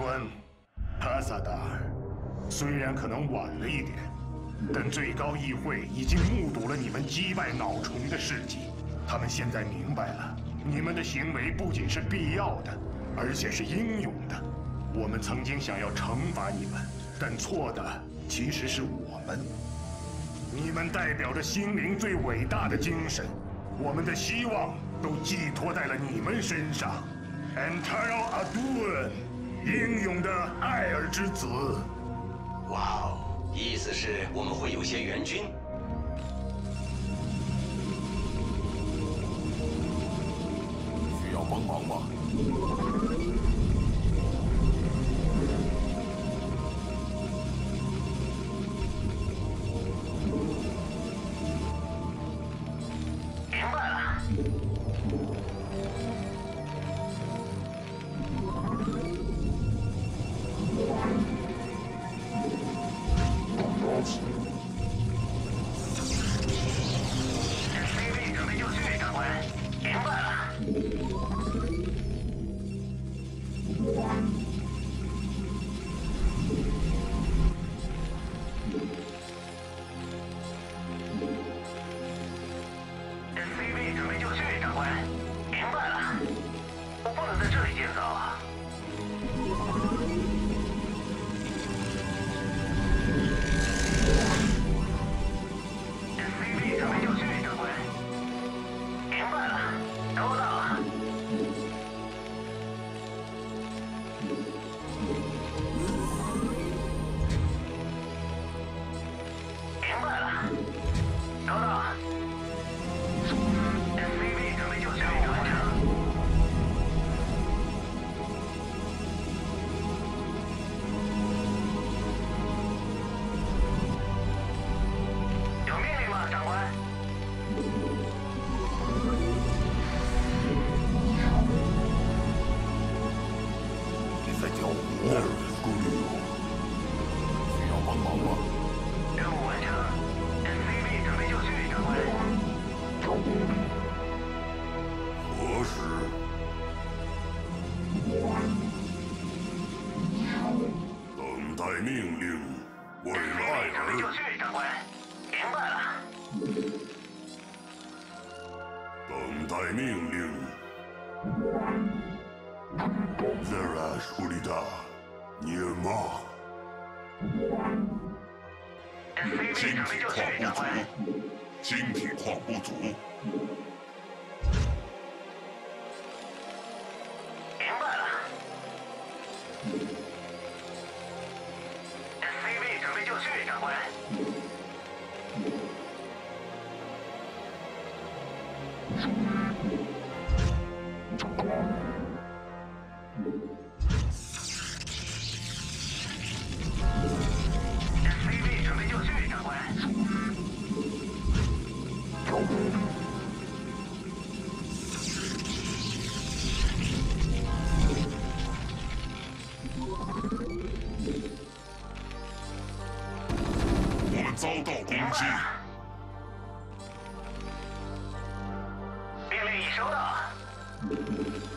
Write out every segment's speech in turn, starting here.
官，帕萨达尔，虽然可能晚了一点，但最高议会已经目睹了你们击败脑虫的事迹。他们现在明白了，你们的行为不仅是必要的，而且是英勇的。我们曾经想要惩罚你们，但错的其实是我们。你们代表着心灵最伟大的精神，我们的希望都寄托在了你们身上。Antaro Aduan， 英勇的艾尔之子。 哇哦，意思是我们会有些援军？ 需要帮忙吗？ 明白了。SCV 准备就绪，长官。明白了。SCV 准备就绪，长官。明白了。我不能在这里建造啊。SCV 准备就绪，长官。明白了，收到了。明白了，收到了。SCV 准备就绪，完成。有命令吗，长官？ 你在叫我？需要帮忙吗？ 任务完成。SCV 准备就绪，长官。 何时？等待命令，为了艾 SCV 准备就尔。 绪，长官。明白了。 等待命令。Zerash Ulida， 尼尔玛。 SCV 准备就绪，长官。 晶体矿不足。 明白了。SCV 准备就绪，长官。SCV 准备就绪，长官。 我们遭到攻击。 命令已收到。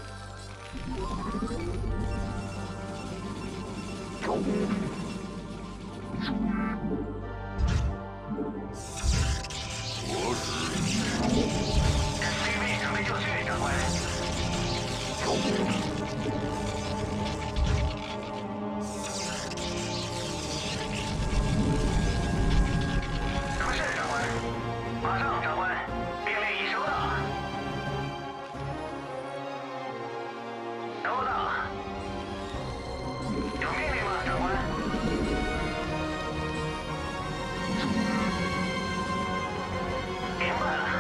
何时？ SCV 准备就绪，长官。什么事，长官？马上，长官。命令已收到。收到。有命令吗，长官？明白了。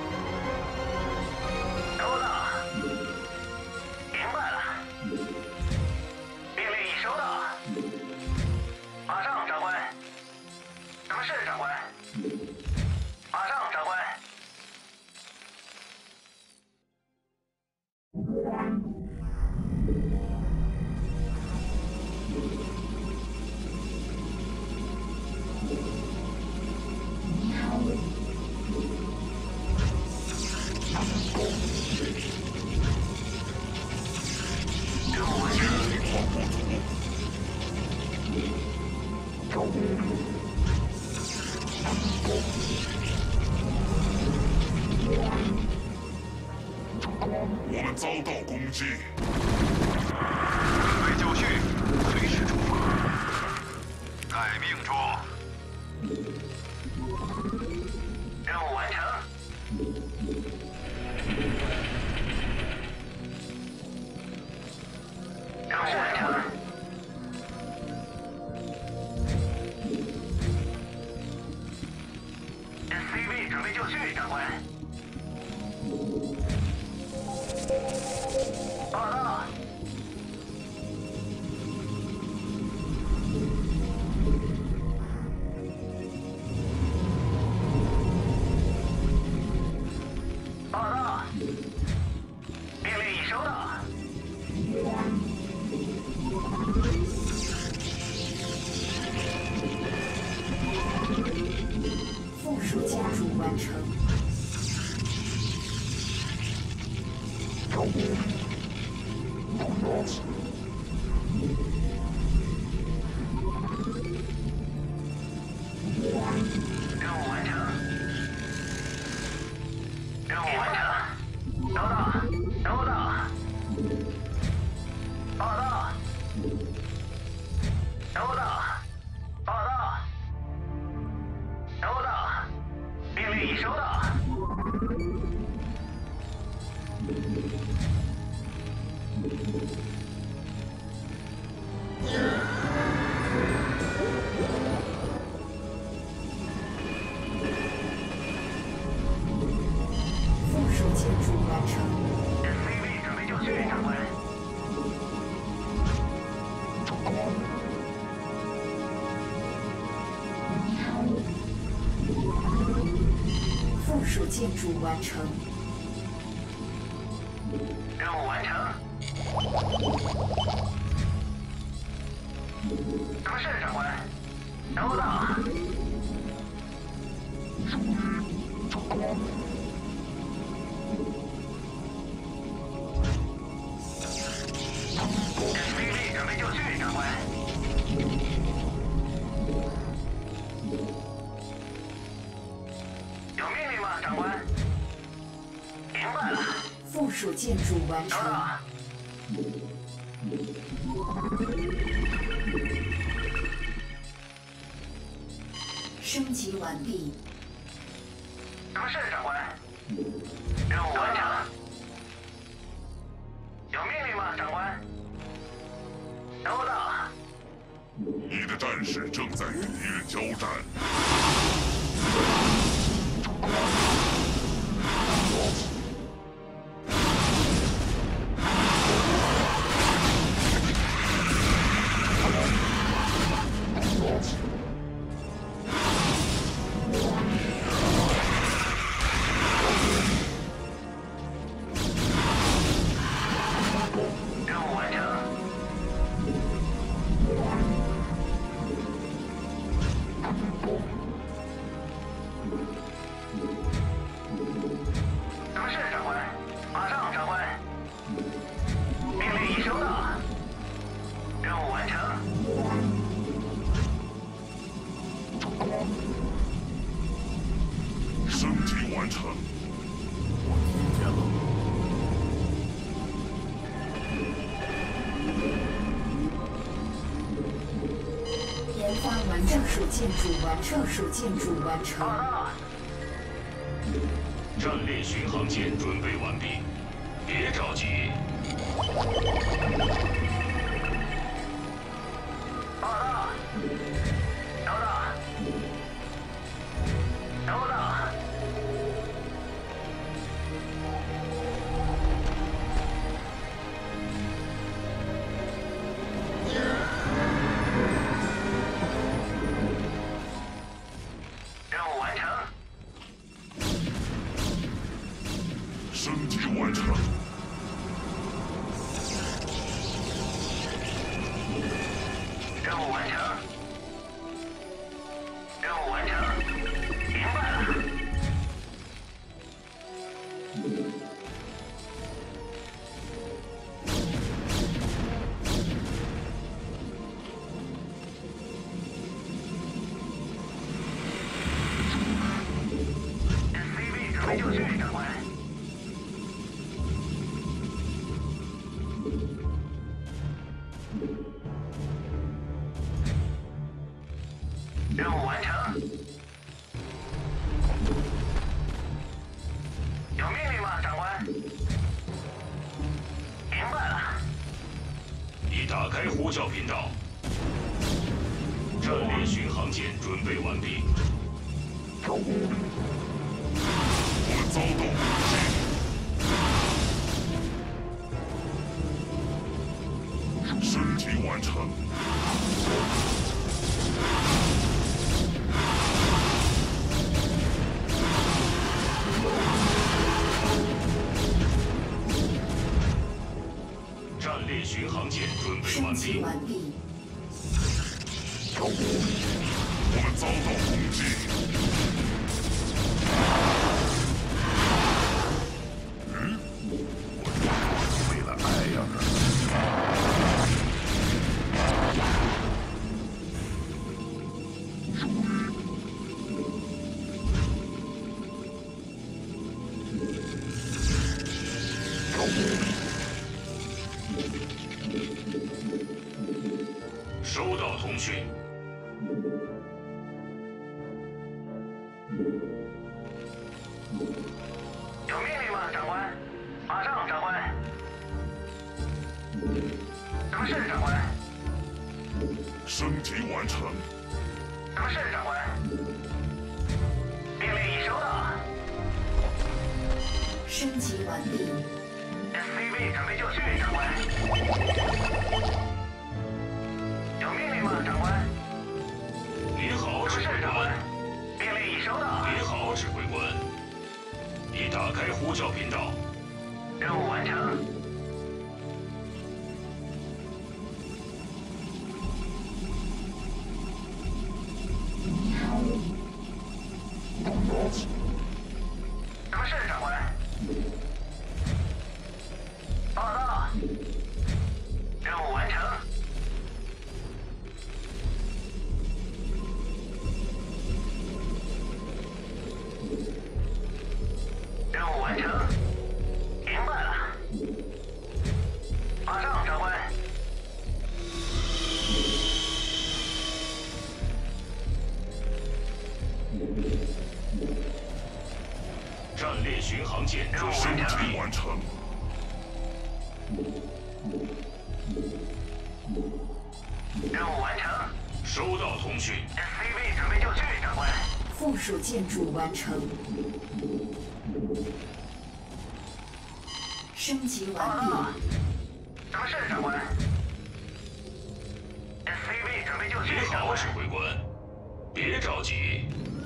收到。明白了。命令已收到。马上，长官。什么事，长官？马上，长官。任务完成。 晶体矿不足。 机。 准备就绪，随时出发。待命中。 任务完成。任务完成。SCV 准备就绪，长官。报告。报告。命令已收到。 附属建筑完成。 任务完成。任务完成。收到，收到。报道。收到，报道。收到，命令已收到。 附属建筑完成。 SCV 准备就绪，长官。 附属建筑完成。 任务完成。什么事，长官？收到。SCV 准备就绪，长官。有命令吗，长官？明白了。 附属建筑完成。 收到。 升级完毕。 什么事，长官？任务完成。有命令吗，长官？收到。 你的战士正在与敌人交战。 任务完成。什么事，长官？马上，长官。命令已收到。任务完成。 升级完成。 研发完成。附属建筑完成。附属建筑完成。 报告。 战列巡航舰准备完毕，别着急。 报告。收到。收到。任务完成。 升级完成。 任务完成。任务完成。明白了。SCV 准备就绪，长官。 完成。有命令吗，长官？明白了。 已打开呼叫频道。战列巡航舰准备完毕。我们遭到攻击。升级完成。战列巡航舰准备完毕。我们遭到攻击。我为了爱呀！收到通讯。 有命令吗，长官？马上，长官。什么事，长官？ 升级完成。 什么事，长官？命令已收到。 升级完毕。 SCV 准备就绪，长官。有命令吗，长官？ 你好，指挥官。 命令已收到。 你好，指挥官。已打开呼叫频道。 任务完成。什么事，长官？报告。任务完成。任务完成。明白了。马上，长官。 战列巡航舰升级完成。 任务完成。 收到通讯。 SCV 准备就绪，长官。 附属建筑完成。升级完毕。 什么事，长官 ？SCV 准备就绪， 你好， 长官。 指挥官。别着急。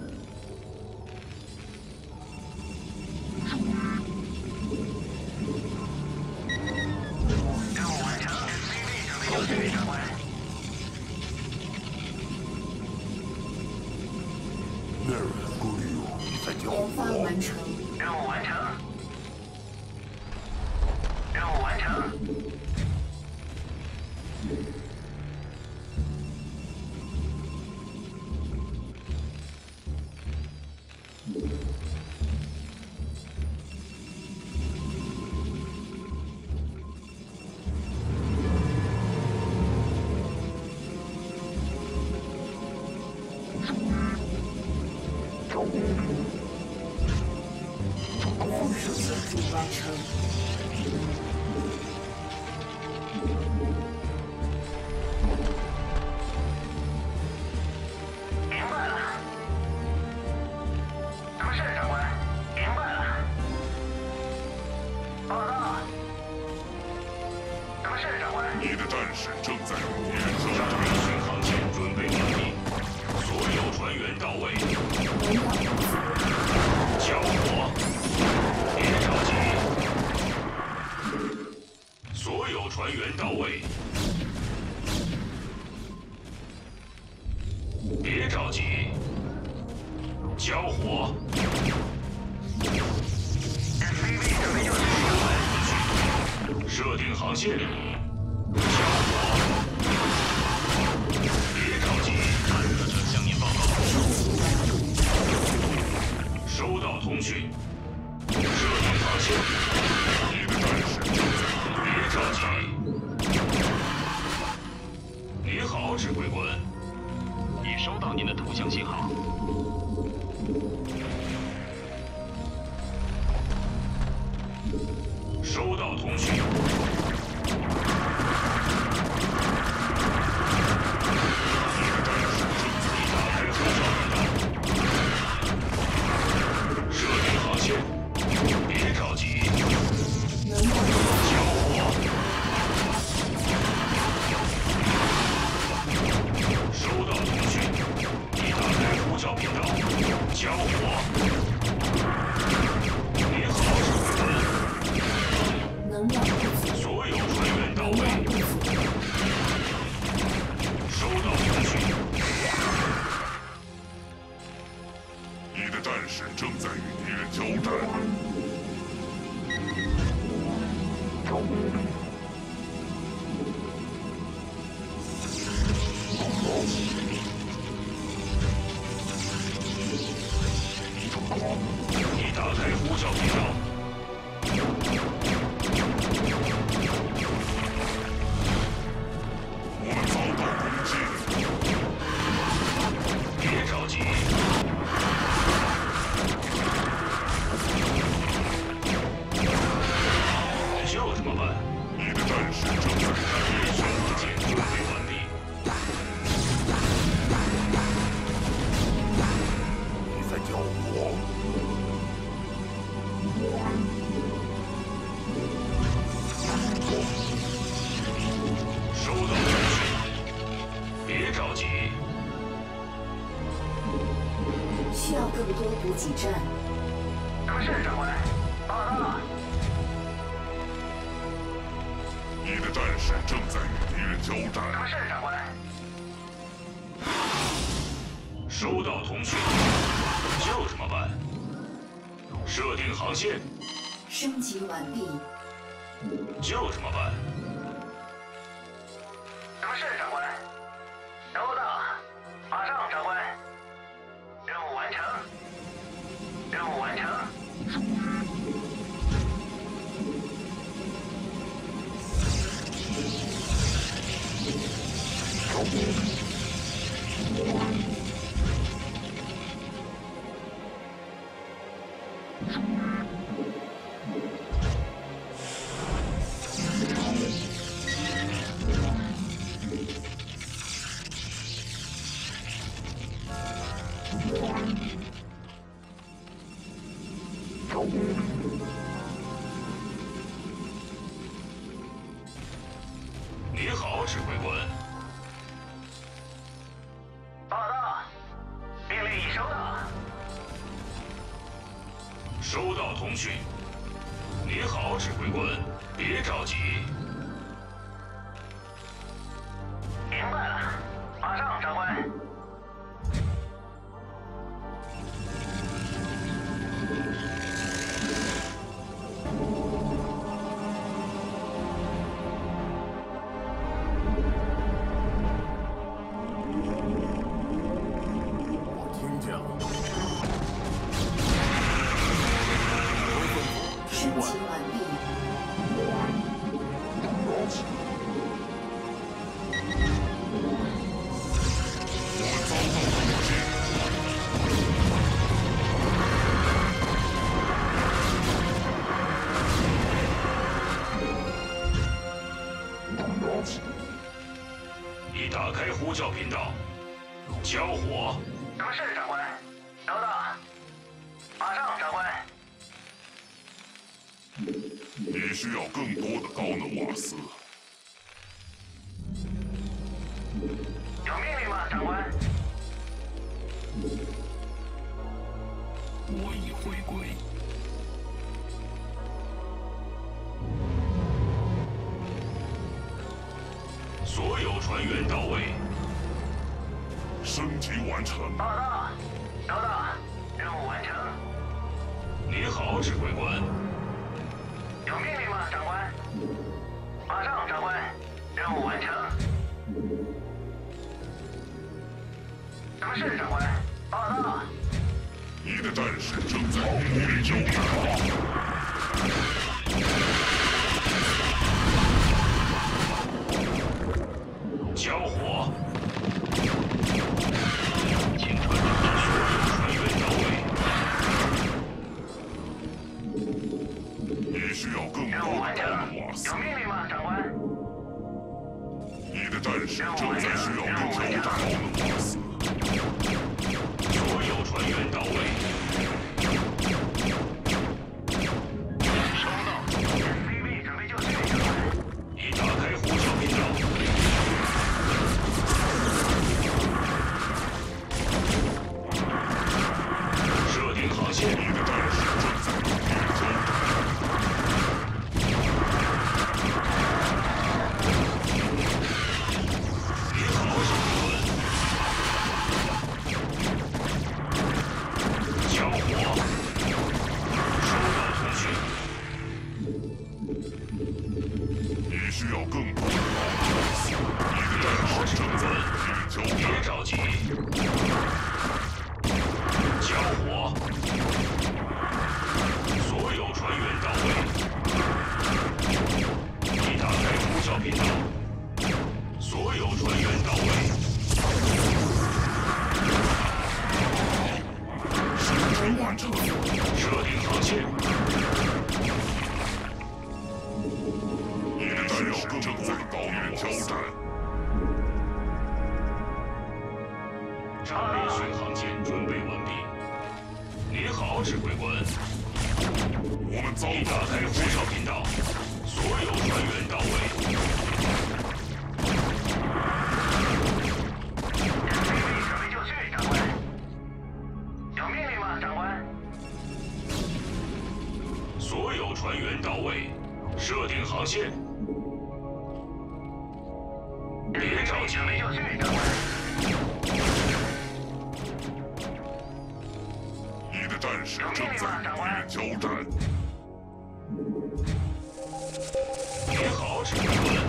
任务完成 ，SCV 准备就绪，长官。 那儿孤立你在叫研发完成。 任务完成。任务完成。 附属建筑完成。 明白了。什么事，长官？明白了。报告。什么事，长官？ 你的战士正在延伸。战列巡航舰准备完毕，所有船员到位。交火！别着急。所有船员到位。别着急。交火！ SCV 准备就绪，长官。 设定航线。交火！别着急，看着的向您报告。收到通讯。设定航线。你的战士正在。别着急。你好，指挥官。 已收到您的图像信号。 交火。你好，指挥官。 能量不足， 所有船员到位。收到通讯。 你的战士正在与敌人交战。 你打开呼叫频道。 我们遭到攻击。 别着急。就这么办。 你的战士正在猎犬火箭准备完毕。 你在叫我？ 收到通讯。别着急。 需要更多补给站。 什么事，长官？报告。 你的战士正在与敌人交战。 什么事，长官？ 收到通讯。就这么办。设定航线。 升级完毕。 就这么办。 什么事，长官？收到，马上，长官。任务完成。任务完成。 你好，指挥官。 报告，命令已收到。 收到通讯。你好，指挥官。别着急。 明白了，马上，长官。 我听见了。 升级完毕。 已打开呼叫频道。交火。 什么事，长官？收到，马上，长官。 你需要更多的高能瓦斯。 有命令吗，长官？ 我已回归。 所有船员到位。 升级完成。 报告，收到，任务完成。 你好，指挥官。 有命令吗，长官？马上，长官，任务完成。什么事，长官？报告。 你的战士正在与敌人交战。 交火。请传令所有船员到位。 你需要更多的任务完成。 高能瓦斯有。命令吗，长官？ 你的战士正在需要更多的高能瓦斯。 所有船员到位。 收到。 完成。 设定航线。 你的战友正在与敌人交战。 战略巡航舰准备完毕。您好，指挥官。 我们遭已打开呼叫频道，所有船员到位。 准备就绪，长官。有命令吗，长官？ 所有船员到位，设定航线。别着急， 准备就绪，长官。 你的战士正在与敌人交战。 您好，指挥官。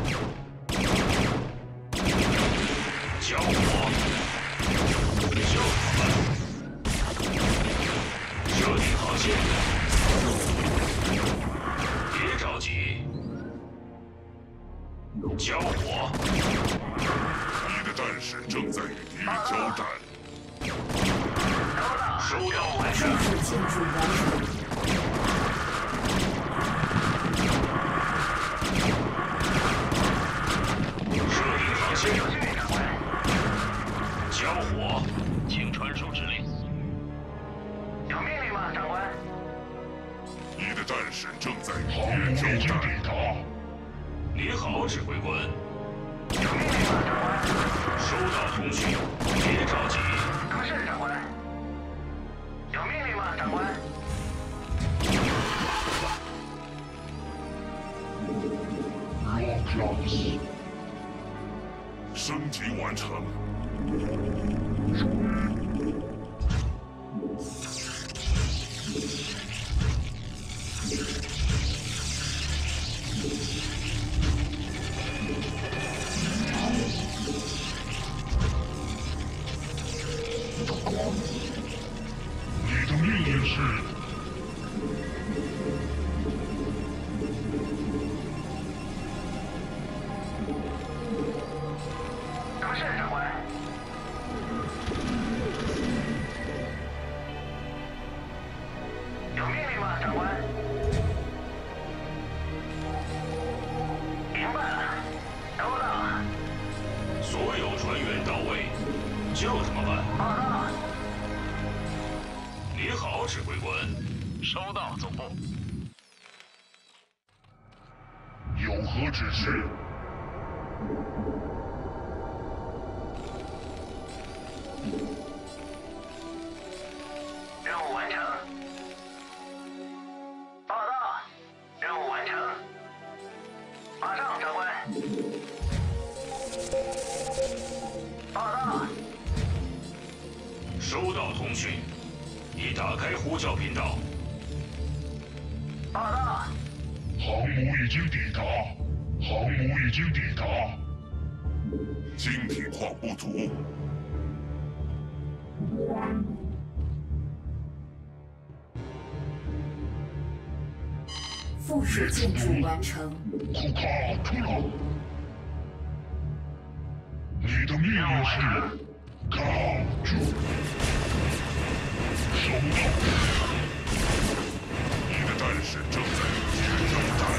交火，就他们。设定航线。别着急，交火。 你的战士正在与敌人交战。 收到，完成。 基础建筑完成。 设定航线， 就绪，长官。 交火。 请传输指令。 有命令吗，长官？ 你的战士正在与敌人交战。 您好，指挥官。 有命令吗，长官？ 收到通讯，别着急。 什么事，长官？有命令吗，长官？ 升级完成。你的命令是？ 什么事，长官？有命令吗，长官？明白了，收到。 所有船员到位，就这么办。 报告。 您好，指挥官。 收到，总部。 有何指示？ 任务完成。报告，任务完成。马上，长官。报告。 收到通讯，已打开呼叫频道。 报告。 航母已经抵达，航母已经抵达。晶体矿不足。 附属建筑完成。 库卡出了。你的命令是？卡住。收到。你的战士正在与敌人交战。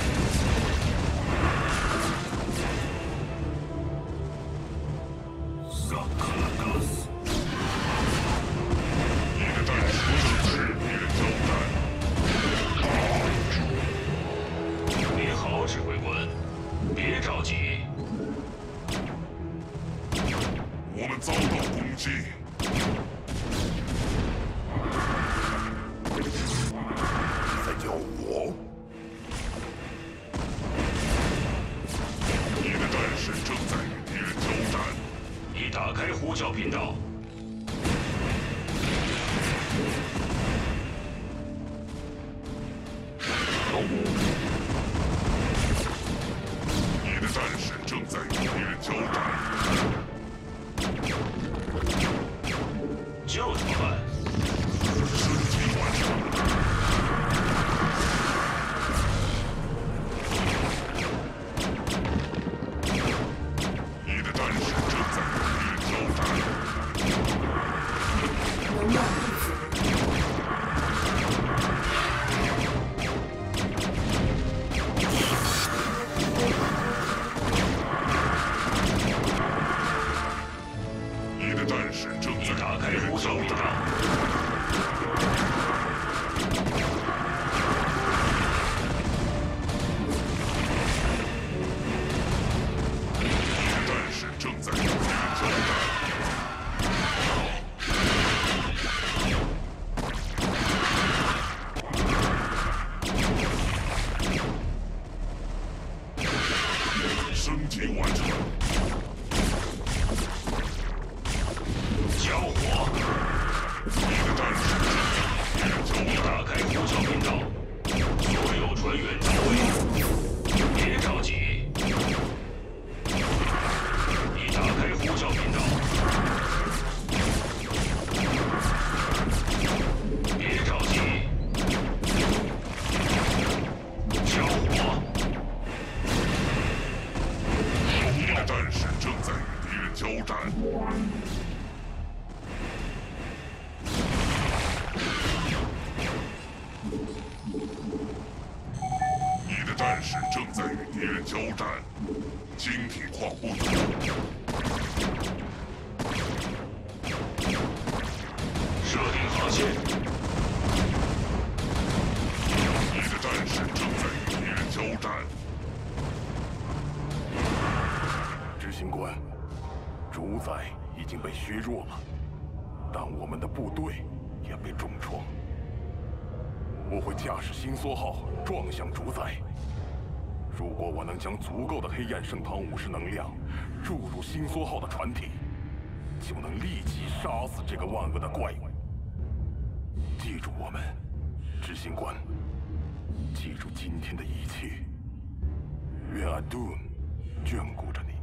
萨克拉格斯。 你的战士正在与敌人交战。卡住。 您好，指挥官。别着急。 我们遭到攻击。在叫我？你的战士正在与敌人交战。 已打开呼叫频道。 你的战士正在与敌人交战。 就这么办。 升级完成。你的战士正在与敌人交战。 能量不足。 援到位，别着急。已打开呼叫频道。别着急。交火。 你的战士正在与敌人交战。你的战士正在与敌人交战，晶体矿不足。 设定航线。 你的战士正在与敌人交战。 执行官，主宰已经被削弱了，但我们的部队也被重创。我会驾驶星梭号撞向主宰。如果我能将足够的黑暗圣堂武士能量注入星梭号的船体，就能立即杀死这个万恶的怪物。记住我们，执行官，记住今天的一切。愿阿杜眷顾着你。